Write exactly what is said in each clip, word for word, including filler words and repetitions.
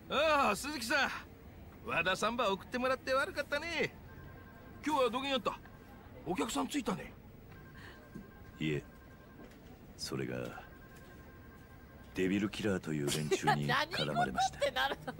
ああ、鈴木さん。和田さんば送ってもらって悪かったね。今日はどげんやった？お客さんついたね。 いえ、それがデビルキラーという連中に絡まれました。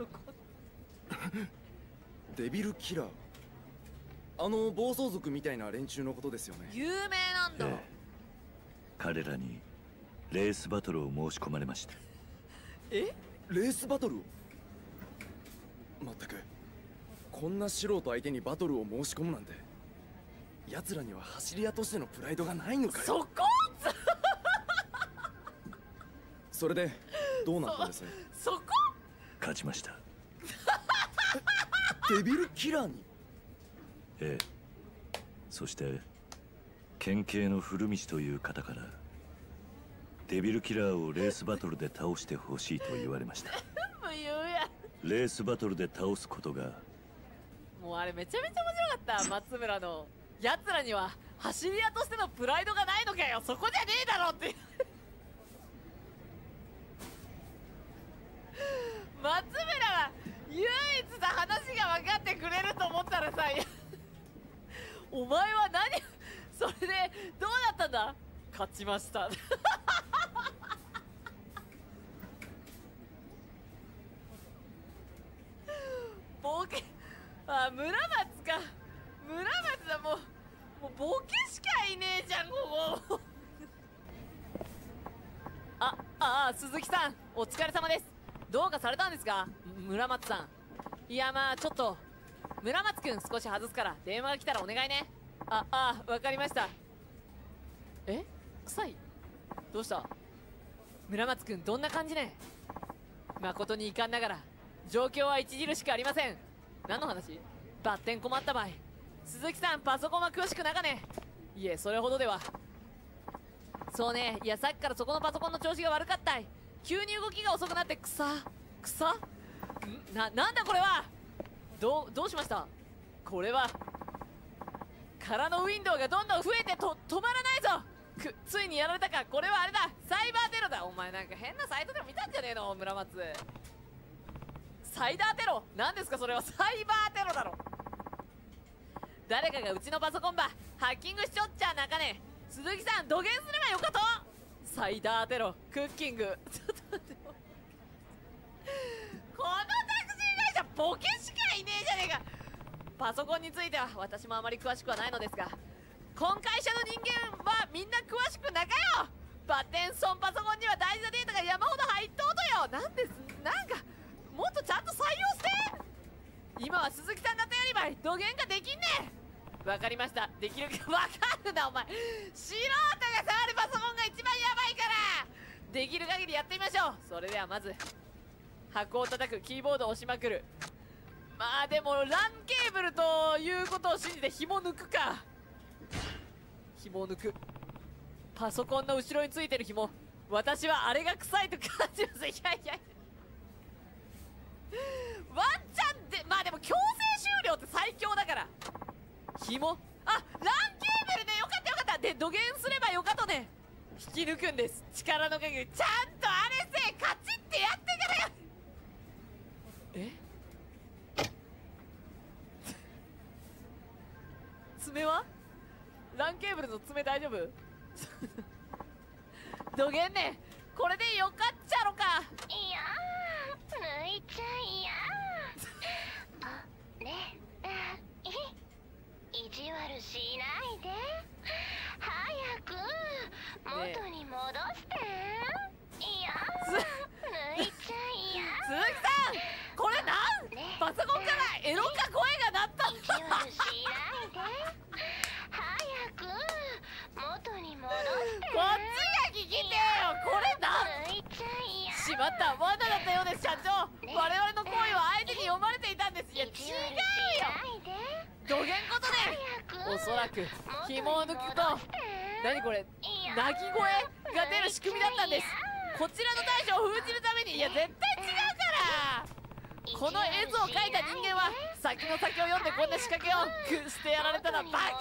デビルキラー、あの暴走族みたいな連中のことですよね。 有名なんだ。 ええ、彼らにレースバトルを申し込まれました。 え？ レースバトルを？まったく、こんな素人相手にバトルを申し込むなんて、奴らには走り屋としてのプライドがないのかよ。 そこそれでどうなったんです？ そこ勝ちました。 デビルキラーに？ ええ、そして県警の古道という方からデビルキラーをレースバトルで倒してほしいと言われました。 もう言うや。 レースバトルで倒すことが、 もうあれめちゃめちゃ面白かった。松村のやつらには走り屋としてのプライドがないのかよ、そこじゃねえだろって松村は唯一さ話が分かってくれると思ったらさ、いやお前は何それでどうなったんだ？勝ちましたボケ、あ、村松か。村松だ。もうもうボケしかいねえじゃんここあ、ああ、鈴木さんお疲れ様です。どうかされたんですか、村松さん。いや、まあちょっと村松くん少し外すから電話が来たらお願いね。ああ、わかりました。え、臭い？どうした村松くん、どんな感じね。誠に遺憾ながら状況は著しくありません。何の話？バッテン困った場合、鈴木さんパソコンは詳しくなかね。いえ、それほどでは。そうね、いやさっきからそこのパソコンの調子が悪かったい。急に動きが遅くなって草草んな、なんだこれは。どう、どうしました？これは空のウィンドウがどんどん増えてと止まらないぞ。く、ついにやられたか。これはあれだ、サイバーテロだ。お前なんか変なサイトでも見たんじゃねえの村松。サイダーテロなんですかそれは。サイバーテロだろ。誰かがうちのパソコンばハッキングしちょっちゃなかね。鈴木さん土下すればよかと。サイダーテロクッキングちょっと待ってこのタクシー会社ボケしかいねえじゃねえか。パソコンについては私もあまり詳しくはないのですが、今会社の人間はみんな詳しくなかよ。バッテンソンパソコンには大事なデータが山ほど入っとうとよ。なんです、なんかもっとちゃんと採用して。今は鈴木さんが頼りばい。どげんかできんね。わかりました。できるかわかるなお前。素人が触るパソコンが一番やばいから、できる限りやってみましょう。それではまず箱を叩く、キーボードを押しまくる。まあでもランケーブルということを信じて紐抜くか。紐抜く。パソコンの後ろについてる紐、私はあれが臭いと感じます。いやいやワンチャンで、まあでも強制終了って最強だから。紐、あ、ランケーブルでよかったよかった。で土下すればよかとね。引き抜くんです、力の限り。ちゃんとあれせカチッてやってからよ。え爪はランケーブルの爪大丈夫どげんね、これでよかっちゃろか。 いやー、抜いちゃいやーあれ、あ、い意地悪しないで。早く元に戻して、ね、いやー、抜いちゃいやー。 鈴木さんこれなん、ね、パソコンからエロか声が鳴ったんだ。 意地悪しないで。早く元に戻して。 こっちが聞きてえよ。これなん、 抜いちゃいやー。 しまった、罠だったようです社長。我々の行為は相手に読まれていたんです。いや違うよ。どげんことね。おそらく紐を抜くと、何これ、鳴き声が出る仕組みだったんです。こちらの対処を封じるために。いや絶対違うから。この絵図を描いた人間は先の先を読んでこんな仕掛けをしてやられたらバカバ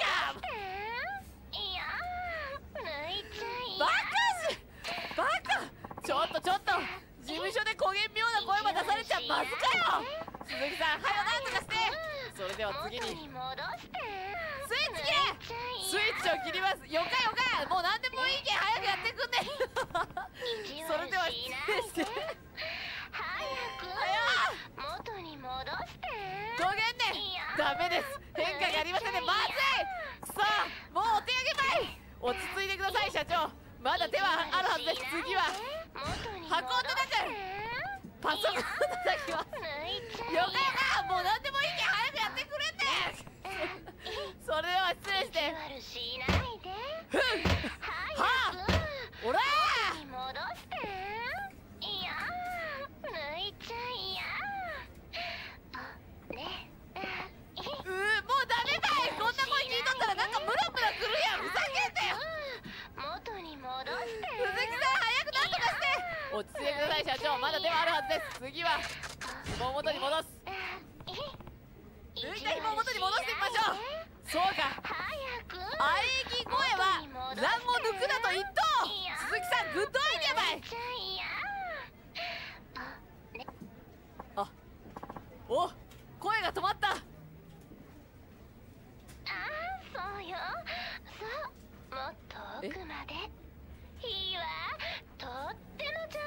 カしバカ。ちょっとちょっと、 事務所で焦げん妙な声も出されちゃまずかよ。鈴木さん、はよなんとかして。それでは次に元に戻してスイッチ切れ。スイッチを切ります。よかよか、もう何でもいいけん早くやってくんね。それでは失礼して。 早く元に戻してごげんね。ダメです、変化がありませんね。まずい。くそ、もうお手上げまい。落ち着いてください社長、まだ手はあるはずです。次は箱を叩く。パソコンを叩きます。よかよか、もう何でもいいけん早くやってくれって。それでは失礼して。 悪しないでふん、はあ、おらに戻していや抜いちゃいやあねー、うー、もうダメかい。こんな声聞いとったらなんかムラムラくるやん。ふざけんなよ。 元に戻して鈴木さん、早くなんとかして。落ち着いてください社長、まだ手はあるはずです。次は紐を元に戻す。抜いた紐を元に戻してみましょう。そうか、 早く喘ぎ声は乱を抜くなと一等。鈴木さん、グッドアイデアばい。 ちゃいやああ、お、声が止まった。 ああそうよそうもっと奥までいいわとっても上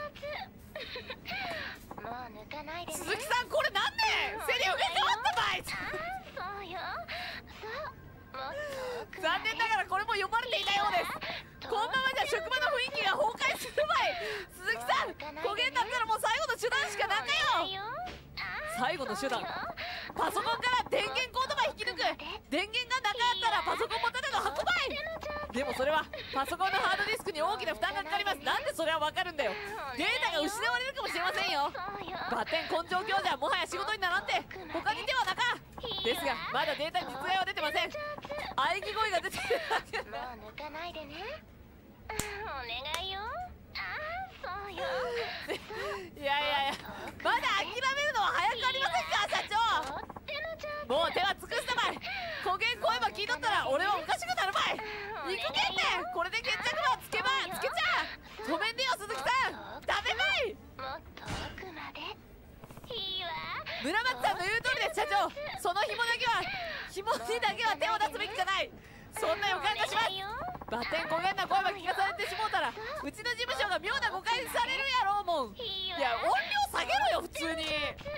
手もう抜かないでね鈴木さん、これなんでセリフが変わったばい。 ああそうよそうもっと奥まで残念ながらこれも読まれていたようです。このままじゃ職場の雰囲気が崩壊するばい。鈴木さん、焦げんだったらもう最後の手段しかなかよ。最後の手段、パソコンから電源コードば引き抜く。電源がなかったらパソコンもただの箱ばい。でもそれはパソコンのハードディスクに大きな負担がかかります。なんでそれはわかるんだよ。データが失われるかもしれませんよ。バッテン根性強じゃもはや仕事にならんて。他に手はなか。ですがまだデータに実害は出てません。喘ぎ声が出てる。 もう抜かないでねお願いよああそうよいやいやいや、まだ諦めるのは早くありませんか社長。 とっても上手もう手は尽くしたばい。焦げん声ば聞いとったら俺はおかしくなるばい。行くけんね。これで決着ばつけばつけちゃ止めんでよ鈴木さん。ダメばい。 もっと奥までいいわ村松さんの言う通りです社長。その紐だけは紐にだけは手を出すべきじゃない。そんな予感がします。バッテン焦げんな声ば聞かされてしもうたらうちの事務所が妙な誤解されるやろうもん。いや音量下げろよ普通に。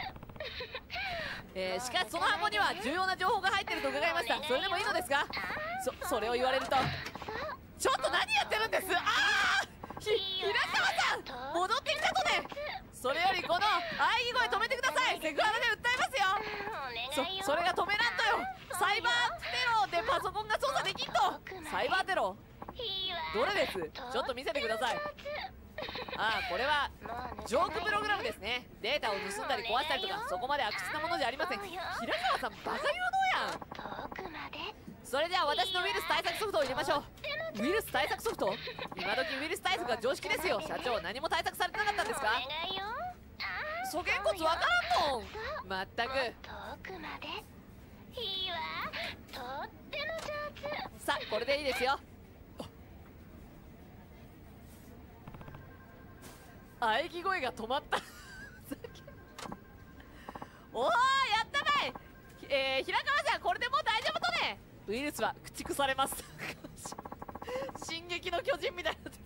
えー、しかしその箱には重要な情報が入ってると伺いました。それでもいいのですか。そそれを言われるとちょっと何やってるんです。ああ、ひ平川さん戻ってきたとね。それよりこの喘ぎ声止めてください。セクハラで訴えますよ。そそれが止めらんとよ。サイバーテロでパソコンが操作できんと。サイバーテロどれです。ちょっと見せてください。ああ、これはジョークプログラムですね。データを盗んだり壊したりとかそこまで悪質なものじゃありません。平川さんバカ言うのやん。それじゃあ私のウイルス対策ソフトを入れましょう。ウイルス対策ソフト、今時ウイルス対策が常識ですよ。社長、何も対策されてなかったんですか。そげんこつわからんもんまったく。 いいわとっても上手さあこれでいいですよ。喘ぎ声が止まったおー、やったばい。えー、平川さんこれでもう大丈夫とね。ウイルスは駆逐されます進撃の巨人みたいになってき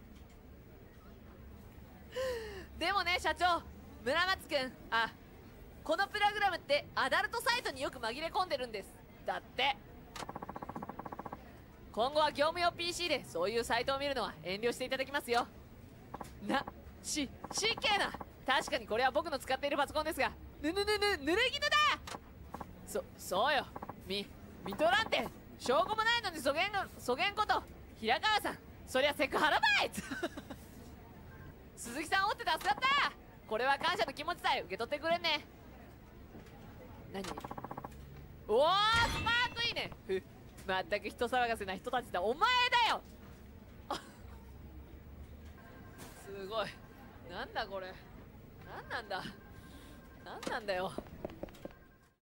たでもね社長、村松くん、あ、このプログラムってアダルトサイトによく紛れ込んでるんです。だって今後は業務用 ピーシー でそういうサイトを見るのは遠慮していただきますよ。な、し、失敬な。確かにこれは僕の使っているパソコンですが、ぬぬぬぬ、濡れ衣だ。そ、そうよ。み、見とらんて。証拠もないのにそげんが、そげんこと。平川さん、そりゃセクハラばい鈴木さんおって助かった。これは感謝の気持ちさえ受け取ってくれんね。何おー、スマートいいね。ふ、まったく人騒がせな人たちだ。お前だよすごい。なんだこれ。なんなんだ。なんなんだよ。